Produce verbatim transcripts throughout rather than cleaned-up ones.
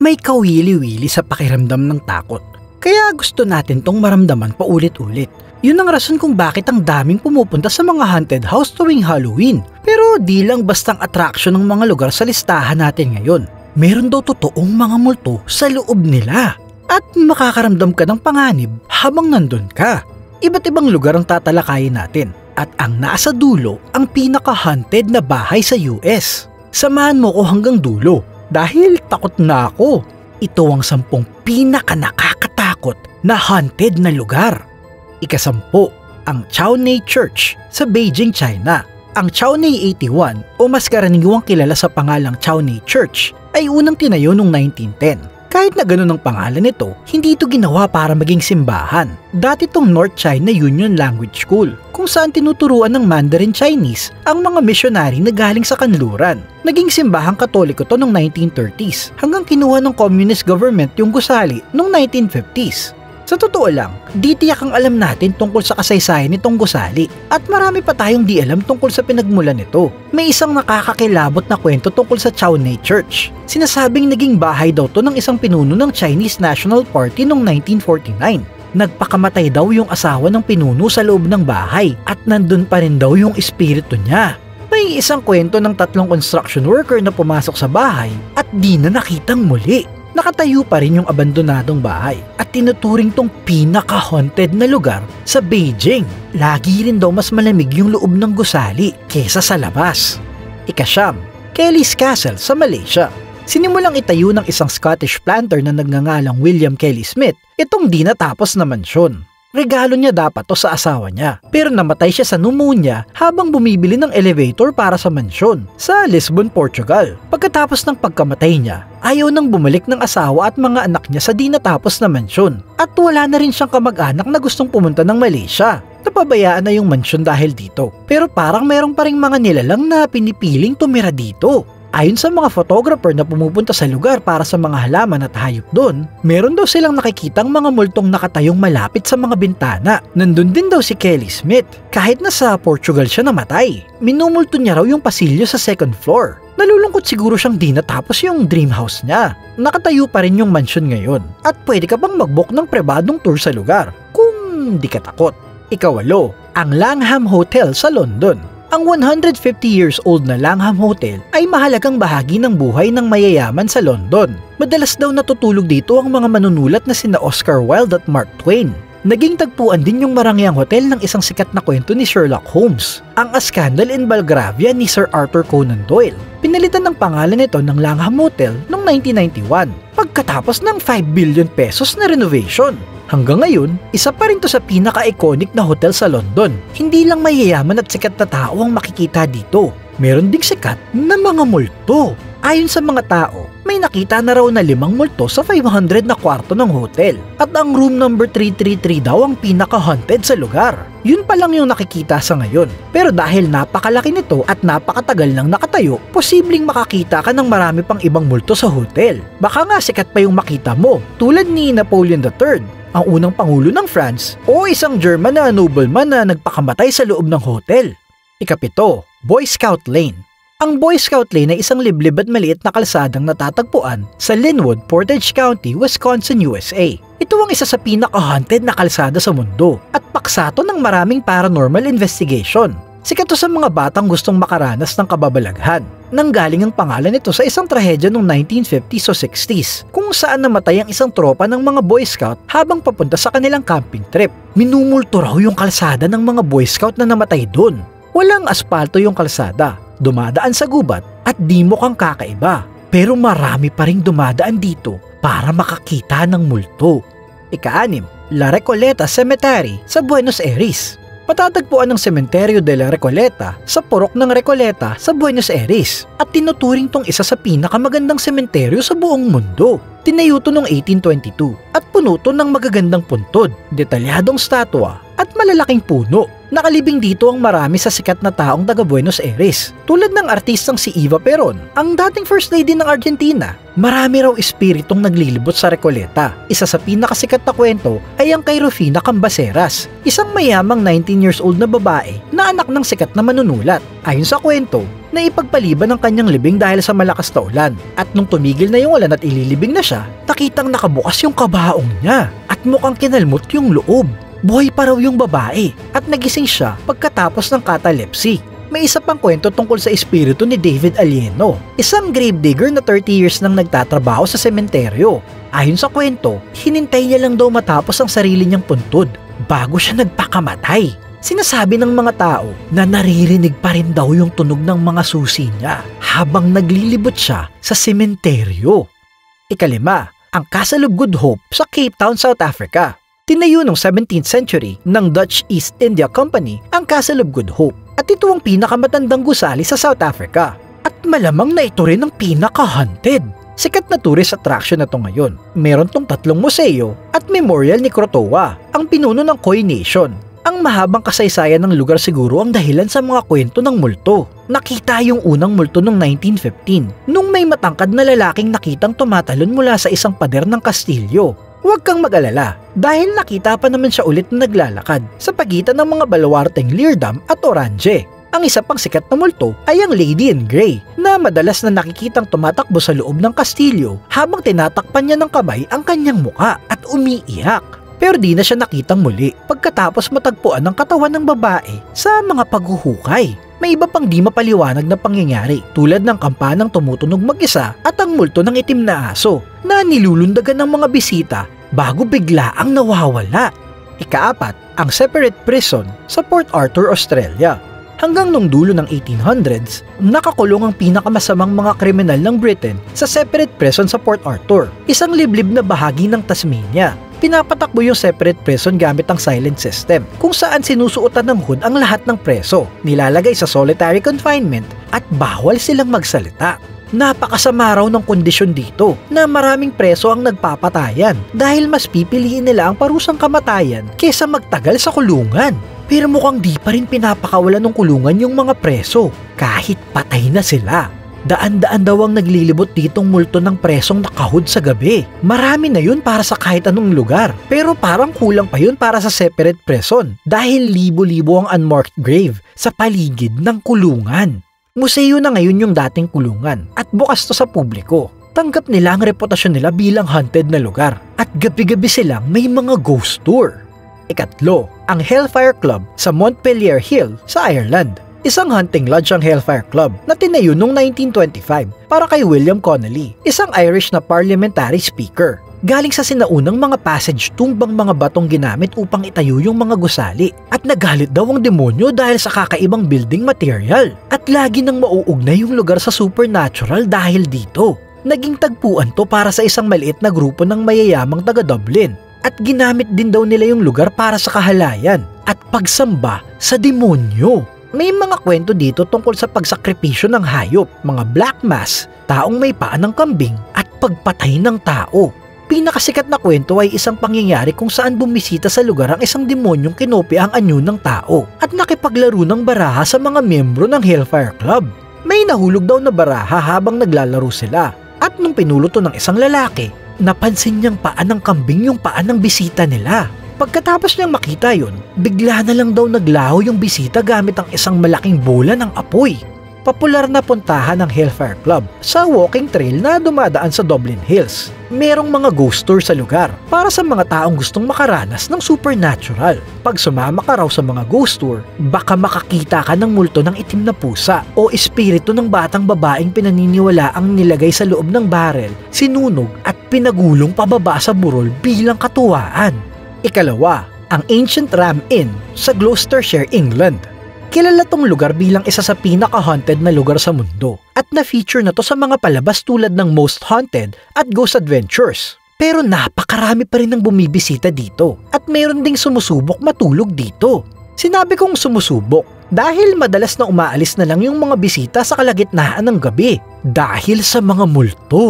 may kawili-wili sa pakiramdam ng takot. Kaya gusto natin tong maramdaman paulit-ulit. Yun ang rason kung bakit ang daming pumupunta sa mga haunted house tuwing Halloween. Pero di lang bastang attraction ng mga lugar sa listahan natin ngayon. Meron daw totoong mga multo sa loob nila. At makakaramdam ka ng panganib habang nandun ka. Iba't ibang lugar ang tatalakayin natin. At ang nasa dulo ang pinaka-haunted na bahay sa U S. Samahan mo ko hanggang dulo dahil takot na ako. Ito ang sampung pinaka-nakakatakot na haunted na lugar. Ikasampu, ang Chaunay Church sa Beijing, China. Ang Chaunay eighty-one o mas karaniwang kilala sa pangalang Chaunay Church ay unang tinayo noong nineteen ten. Kahit na ganun ang pangalan nito, hindi ito ginawa para maging simbahan. Dati itong North China Union Language School kung saan tinuturuan ng Mandarin Chinese ang mga misyonary na galing sa kanluran. Naging simbahang Katoliko to noong nineteen thirties hanggang kinuha ng communist government yung gusali noong nineteen fifties. Sa totoo lang, di tiyak ang alam natin tungkol sa kasaysayan nitong gusali at marami pa tayong di alam tungkol sa pinagmulan nito. May isang nakakakilabot na kwento tungkol sa Chaunay Church. Sinasabing naging bahay daw to ng isang pinuno ng Chinese National Party noong nineteen forty-nine. Nagpakamatay daw yung asawa ng pinuno sa loob ng bahay at nandun pa rin daw yung espiritu niya. May isang kwento ng tatlong construction worker na pumasok sa bahay at di na nakitang muli. Nakatayo pa rin yung abandonadong bahay at tinuturing tong pinaka-haunted na lugar sa Beijing. Lagi rin daw mas malamig yung loob ng gusali kesa sa labas. Ikasyam, Kelly's Castle sa Malaysia. Sinimulang itayo ng isang Scottish planter na nagngangalang William Kelly Smith itong di natapos na mansyon. Regalo niya dapat to sa asawa niya pero namatay siya sa pneumonia habang bumibili ng elevator para sa mansyon sa Lisbon, Portugal. Pagkatapos ng pagkamatay niya, ayaw nang bumalik ng asawa at mga anak niya sa di natapos na mansyon at wala na rin siyang kamag-anak na gustong pumunta ng Malaysia. Napabayaan na yung mansyon dahil dito pero parang merong pa ring mga nilalang na pinipiling tumira dito. Ayon sa mga photographer na pumupunta sa lugar para sa mga halaman at hayop doon, meron daw silang nakikitang mga multong nakatayong malapit sa mga bintana. Nandun din daw si Kelly Smith kahit na sa Portugal siya namatay. Minumulto niya raw yung pasilyo sa second floor. Nalulungkot siguro siyang di natapos yung dream house niya. Nakatayo pa rin yung mansion ngayon at pwede ka bang mag-book ng pribadong tour sa lugar kung di ka takot. Ikawalo, ang Langham Hotel sa London. Ang one hundred fifty years old na Langham Hotel ay mahalagang bahagi ng buhay ng mayayaman sa London. Madalas daw natutulog dito ang mga manunulat na sina Oscar Wilde at Mark Twain. Naging tagpuan din yung marangyang hotel ng isang sikat na kwento ni Sherlock Holmes, ang A Scandal in Belgravia ni Sir Arthur Conan Doyle. Pinalitan ng pangalan nito ng Langham Hotel noong nineteen ninety-one pagkatapos ng five billion pesos na renovation. Hanggang ngayon, isa pa rin to sa pinaka-iconic na hotel sa London. Hindi lang mayayaman at sikat na tao ang makikita dito. Meron ding sikat na mga multo. Ayon sa mga tao, may nakita na raw na limang multo sa five hundred na kwarto ng hotel. At ang room number three thirty-three daw ang pinaka-haunted sa lugar. Yun pa lang yung nakikita sa ngayon. Pero dahil napakalaki nito at napakatagal nang nakatayo, posibleng makakita ka ng marami pang ibang multo sa hotel. Baka nga sikat pa yung makita mo, tulad ni Napoleon the third. Ang unang pangulo ng France o isang German na nobleman na nagpakamatay sa loob ng hotel. Ikapito, Boy Scout Lane. Ang Boy Scout Lane ay isang liblib at maliit na kalsadang natatagpuan sa Linwood, Portage County, Wisconsin, U S A. Ito ang isa sa pinaka-haunted na kalsada sa mundo at paksato ng maraming paranormal investigation. Sikat to sa mga batang gustong makaranas ng kababalaghan. Nanggaling ang pangalan nito sa isang trahedya noong nineteen fifties o sixties kung saan namatay ang isang tropa ng mga Boy Scout habang papunta sa kanilang camping trip. Minumulto raw yung kalsada ng mga Boy Scout na namatay doon. Walang aspalto yung kalsada, dumadaan sa gubat at di mukhang kakaiba. Pero marami pa ring dumadaan dito para makakita ng multo. Ika-anim, La Recoleta Cemetery sa Buenos Aires. Matatagpuan ng Sementeryo de la Recoleta sa purok ng Recoleta sa Buenos Aires at tinuturing tong isa sa pinakamagandang sementeryo sa buong mundo. Tinayo to noong eighteen twenty-two at puno to ng magagandang puntod, detalyadong statwa at malalaking puno. Nakalibing dito ang marami sa sikat na taong taga Buenos Aires, tulad ng artistang si Eva Peron, ang dating First Lady ng Argentina. Marami raw espiritong naglilibot sa Recoleta. Isa sa pinakasikat na kwento ay ang kay Rufina Cambaceras, isang mayamang nineteen years old na babae na anak ng sikat na manunulat. Ayon sa kwento, na ipagpaliban ng kanyang libing dahil sa malakas na ulan, at nung tumigil na yung ulan at ililibing na siya, nakitang nakabukas yung kabaong niya at mukhang kinalmot yung loob. Buhay pa raw yung babae at nagising siya pagkatapos ng catalepsy. May isa pang kwento tungkol sa espiritu ni David Alieno, isang gravedigger na thirty years nang nagtatrabaho sa sementeryo. Ayon sa kwento, hinintay niya lang daw matapos ang sarili niyang puntod bago siya nagpakamatay. Sinasabi ng mga tao na naririnig pa rin daw yung tunog ng mga susi niya habang naglilibot siya sa sementeryo. Ikalima, ang Castle of Good Hope sa Cape Town, South Africa. Tinayo noong seventeenth century ng Dutch East India Company ang Castle of Good Hope, at ito ang pinakamatandang gusali sa South Africa. At malamang na ito rin ang pinaka-haunted. Sikat na tourist attraction na ito ngayon. Meron tong tatlong museo at memorial ni Krotoa, ang pinuno ng Khoi Nation. Ang mahabang kasaysayan ng lugar siguro ang dahilan sa mga kwento ng multo. Nakita yung unang multo noong nineteen fifteen, nung may matangkad na lalaking nakitang tumatalon mula sa isang pader ng kastilyo. Huwag kang mag-alala, dahil nakita pa naman siya ulit na naglalakad sa pagitan ng mga baluarteng Leerdam at Orange. Ang isa pang sikat na multo ay ang Lady in Grey, na madalas na nakikitang tumatakbo sa loob ng kastilyo habang tinatakpan niya ng kamay ang kanyang muka at umiiyak. Pero di na siya nakitang muli pagkatapos matagpuan ng katawan ng babae sa mga paghuhukay. May iba pang di mapaliwanag na pangyayari, tulad ng kampanang tumutunog mag-isa at ang multo ng itim na aso na nilulundagan ng mga bisita bago bigla ang nawawala. Ikaapat, ang separate prison sa Port Arthur, Australia. Hanggang nung dulo ng eighteen hundreds, nakakulong ang pinakamasamang mga kriminal ng Britain sa separate prison sa Port Arthur, isang liblib na bahagi ng Tasmania. Pinapatakbo yung separate prison gamit ang silent system, kung saan sinusuotan ng hood ang lahat ng preso, nilalagay sa solitary confinement at bawal silang magsalita. Napakasama raw ng kondisyon dito na maraming preso ang nagpapatayan dahil mas pipiliin nila ang parusang kamatayan kesa magtagal sa kulungan. Pero mukhang di pa rin pinapakawalan ng kulungan yung mga preso kahit patay na sila. Daan-daan daw ang naglilibot ditong multo ng presong nakahud sa gabi. Marami na yun para sa kahit anong lugar. Pero parang kulang pa yun para sa separate prison dahil libo-libo ang unmarked grave sa paligid ng kulungan. Museo na ngayon yung dating kulungan at bukas to sa publiko. Tanggap nila ang reputasyon nila bilang haunted na lugar at gabi-gabi silang may mga ghost tour. Ikatlo, ang Hellfire Club sa Montpelier Hill sa Ireland. Isang hunting lodge ang Hellfire Club na tinayo noong nineteen twenty-five para kay William Connolly, isang Irish na parliamentary speaker. Galing sa sinaunang mga passage tumbang mga batong ginamit upang itayo yung mga gusali, at nagalit daw ang demonyo dahil sa kakaibang building material, at lagi nang mauugnay yung lugar sa supernatural dahil dito. Naging tagpuan to para sa isang maliit na grupo ng mayayamang taga Dublin, at ginamit din daw nila yung lugar para sa kahalayan at pagsamba sa demonyo. May mga kwento dito tungkol sa pagsakripisyo ng hayop, mga black mass, taong may paa ng kambing at pagpatay ng tao. Pinakasikat na kwento ay isang pangyayari kung saan bumisita sa lugar ang isang demonyong kinopya ang anyo ng tao at nakipaglaro ng baraha sa mga miyembro ng Hellfire Club. May nahulog daw na baraha habang naglalaro sila, at nung pinulo to ng isang lalaki, napansin niyang paa ng kambing yung paa ng bisita nila. Pagkatapos niyang makita yun, bigla na lang daw naglaho yung bisita gamit ang isang malaking bola ng apoy. Popular na puntahan ng Hellfire Club sa walking trail na dumadaan sa Dublin Hills. Merong mga ghost tour sa lugar para sa mga taong gustong makaranas ng supernatural. Pag sumama ka raw sa mga ghost tour, baka makakita ka ng multo ng itim na pusa o espiritu ng batang babaeng pinaniniwala ang nilagay sa loob ng barel, sinunog at pinagulong pababa sa burol bilang katuwaan. Ikalawa, ang Ancient Ram Inn sa Gloucestershire, England. Kilala tong lugar bilang isa sa pinaka-haunted na lugar sa mundo at na-feature na to sa mga palabas tulad ng Most Haunted at Ghost Adventures. Pero napakarami pa rin ng bumibisita dito at mayroon ding sumusubok matulog dito. Sinabi kong sumusubok dahil madalas na umaalis na lang yung mga bisita sa kalagitnaan ng gabi dahil sa mga multo.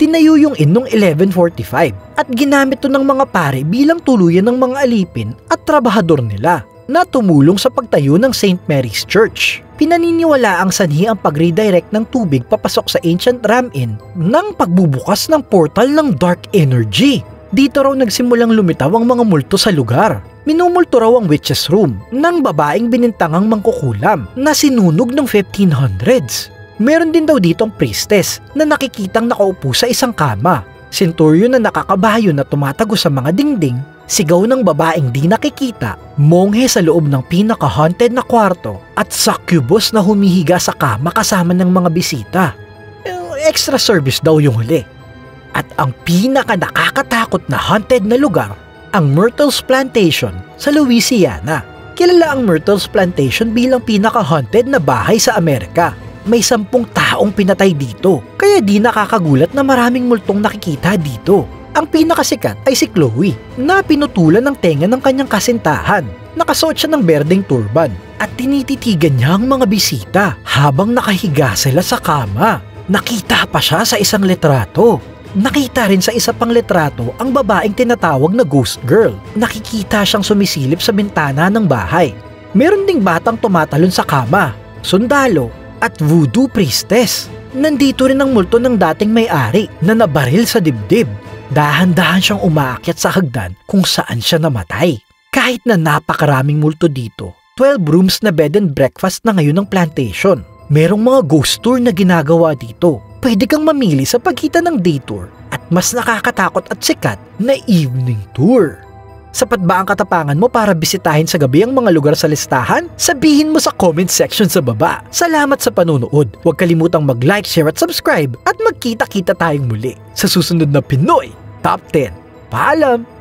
Tinayo yung inn noong eleven forty-five at ginamit to ng mga pare bilang tuluyan ng mga alipin at trabahador nila na tumulong sa pagtayo ng Saint Mary's Church. Pinaniniwala ang sanhi ang pag-redirect ng tubig papasok sa ancient Ram Inn ng pagbubukas ng portal ng dark energy. Dito raw nagsimulang lumitaw ang mga multo sa lugar. Minumulto raw ang witch's room ng babaeng binintangang mangkukulam na sinunog ng fifteen hundreds. Meron din daw ditong priestess na nakikitang nakaupo sa isang kama, senturyon na nakakabayo na tumatago sa mga dingding, sigaw ng babaeng di nakikita, monghe sa loob ng pinaka-haunted na kwarto at succubus na humihiga sa kama kasama ng mga bisita. Extra service daw yung huli. At ang pinaka nakakatakot na haunted na lugar, ang Myrtles Plantation sa Louisiana. Kilala ang Myrtles Plantation bilang pinaka-haunted na bahay sa Amerika. May sampung taong pinatay dito, kaya di nakakagulat na maraming multong nakikita dito. Ang pinakasikat ay si Chloe, na pinutulan ng tenga ng kanyang kasintahan. Nakasuot siya ng berdeng turban at tinititigan niya ang mga bisita habang nakahiga sila sa kama. Nakita pa siya sa isang litrato. Nakita rin sa isa pang litrato ang babaeng tinatawag na ghost girl. Nakikita siyang sumisilip sa bintana ng bahay. Meron ding batang tumatalon sa kama, sundalo, at voodoo priestess. Nandito rin ang multo ng dating may-ari na nabaril sa dibdib. Dahan-dahan siyang umaakyat sa hagdan kung saan siya namatay. Kahit na napakaraming multo dito, twelve rooms na bed and breakfast na ngayon ng plantation. Merong mga ghost tour na ginagawa dito. Pwede kang mamili sa pagitan ng day tour at mas nakakatakot at sikat na evening tour. Sapat ba ang katapangan mo para bisitahin sa gabi ang mga lugar sa listahan? Sabihin mo sa comment section sa baba. Salamat sa panonood. Huwag kalimutang mag-like, share at subscribe at magkita-kita tayong muli sa susunod na Pinoy Top ten. Paalam!